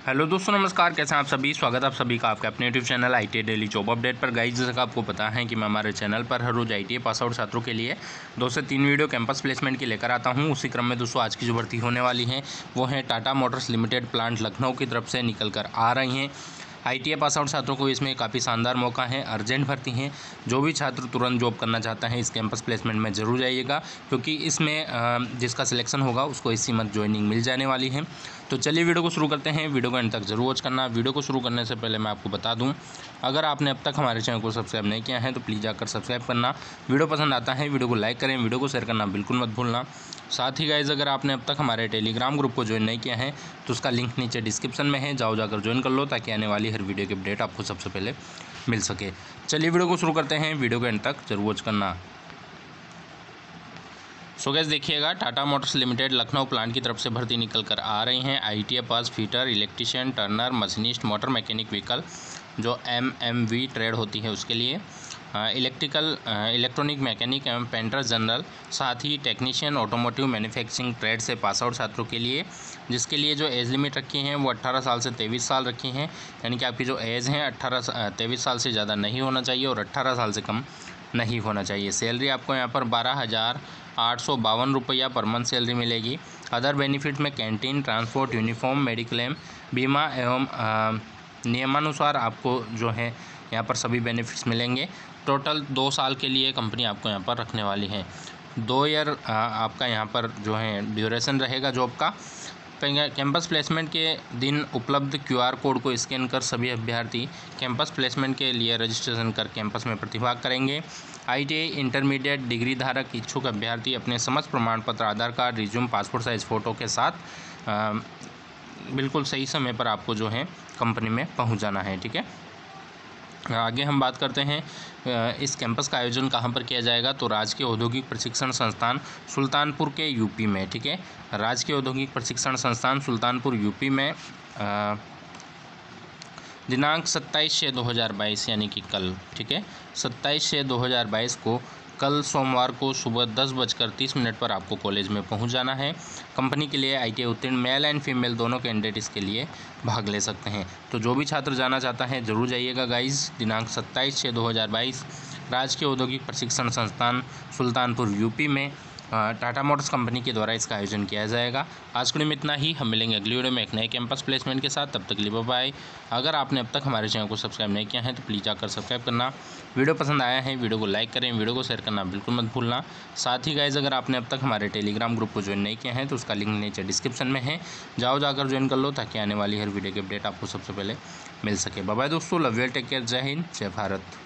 Hello दोस्तों, नमस्कार। कैसे हैं आप सभी। स्वागत है आप सभी का आपके अपने YouTube channel ITA daily job update पर। गाइस, जैसा कि आपको पता है कि मैं हमारे चैनल पर हर रोज़ ITA पास आउट छात्रों के लिए 2 से 3 वीडियो कैंपस प्लेसमेंट की लेकर आता हूं। उसी क्रम में दोस्तों आज की जो भर्ती होने वाली है वो है Tata motors limited plant Lucknow की तरफ से निकल कर आ रही हैं। ITA पास आउट छात्रों को इसमें काफ़ी शानदार मौका है, अर्जेंट भर्ती है। जो भी छात्र तुरंत जॉब करना चाहता है इस कैंपस प्लेसमेंट में ज़रूर जाइएगा, क्योंकि इसमें जिसका सिलेक्शन होगा उसको इसी मंथ ज्वाइनिंग मिल जाने वाली है। तो चलिए वीडियो को शुरू करते हैं। वीडियो को एंड तक जरूर वॉच करना। वीडियो को शुरू करने से पहले मैं आपको बता दूं, अगर आपने अब तक हमारे चैनल को सब्सक्राइब नहीं किया है तो प्लीज़ जाकर सब्सक्राइब करना। वीडियो पसंद आता है वीडियो को लाइक करें, वीडियो को शेयर करना बिल्कुल मत भूलना। साथ ही गाइज, अगर आपने अब तक हमारे टेलीग्राम ग्रुप को ज्वाइन नहीं किया है तो उसका लिंक नीचे डिस्क्रिप्शन में है, जाकर ज्वाइन कर लो ताकि आने वाली हर वीडियो की अपडेट आपको सबसे पहले मिल सके। चलिए वीडियो को शुरू करते हैं। वीडियो को एंड तक जरूर वॉच करना। सो गैस देखिएगा, Tata motors limited Lucknow plant की तरफ से भर्ती निकल कर आ रही हैं। ITA pass fitter, electrician, turner, machinist, motor mechanic vehicle जो MMV ट्रेड होती है उसके लिए, इलेक्ट्रॉनिक मैकेनिक एवं पेंटर जनरल, साथ ही टेक्नीशियन ऑटोमोटिव मैन्युफैक्चरिंग ट्रेड से पास आउट छात्रों के लिए, जिसके लिए जो एज लिमिट रखी है वो 18 साल से 23 साल रखी हैं। यानी कि आपकी जो एज है 23 साल से ज़्यादा नहीं होना चाहिए और 18 साल से कम नहीं होना चाहिए। सैलरी आपको यहाँ पर 12,852 रुपया पर मंथ सैलरी मिलेगी। अदर बेनिफिट में कैंटीन, ट्रांसपोर्ट, यूनिफॉर्म, मेडिक्लेम, बीमा एवं नियमानुसार आपको जो है यहाँ पर सभी बेनिफिट्स मिलेंगे। टोटल 2 साल के लिए कंपनी आपको यहाँ पर रखने वाली है। 2 ईयर आपका यहाँ पर जो है ड्यूरेशन रहेगा जॉब का। कैंपस प्लेसमेंट के दिन उपलब्ध QR कोड को स्कैन कर सभी अभ्यर्थी कैंपस प्लेसमेंट के लिए रजिस्ट्रेशन कर कैंपस में प्रतिभाग करेंगे। ITA इंटरमीडिएट डिग्री धारक इच्छुक अभ्यर्थी अपने समस्त प्रमाण पत्र, Aadhaar card, resume, passport size photo के साथ बिल्कुल सही समय पर आपको जो है कंपनी में पहुंच जाना है। ठीक है, आगे हम बात करते हैं इस कैंपस का आयोजन कहाँ पर किया जाएगा। तो राजकीय औद्योगिक प्रशिक्षण संस्थान सुल्तानपुर के UP में। ठीक है, राजकीय औद्योगिक प्रशिक्षण संस्थान सुल्तानपुर UP में दिनांक 27/6/2022 यानी कि कल। ठीक है, 27/6/2022 को कल सोमवार को सुबह 10:30 पर आपको कॉलेज में पहुंच जाना है। कंपनी के लिए ITA उत्तीर्ण मेल एंड फीमेल दोनों कैंडिडेट इसके लिए भाग ले सकते हैं। तो जो भी छात्र जाना चाहता है ज़रूर जाइएगा गाइस। दिनांक 27/6/2022 राजकीय औद्योगिक प्रशिक्षण संस्थान सुल्तानपुर UP में टाटा मोटर्स कंपनी के द्वारा इसका आयोजन किया जाएगा। आज के लिए में इतना ही। हम मिलेंगे अगली वीडियो में एक नए कैंपस प्लेसमेंट के साथ। तब तक के लिए बाय बाय। अगर आपने अब तक हमारे चैनल को सब्सक्राइब नहीं किया है तो प्लीज़ जाकर सब्सक्राइब करना। वीडियो पसंद आया है वीडियो को लाइक करें, वीडियो को शेयर करना बिल्कुल मत भूलना। साथ ही गाइज, अगर आपने अब तक हमारे टेलीग्राम ग्रुप को ज्वाइन नहीं किया है तो उसका लिंक नीचे डिस्क्रिप्शन में है, जाकर ज्वाइन कर लो ताकि आने वाली हर वीडियो की अपडेट आपको सबसे पहले मिल सके। बाय बाय दोस्तों, लव यू, टेक केयर, जय हिंद, जय भारत।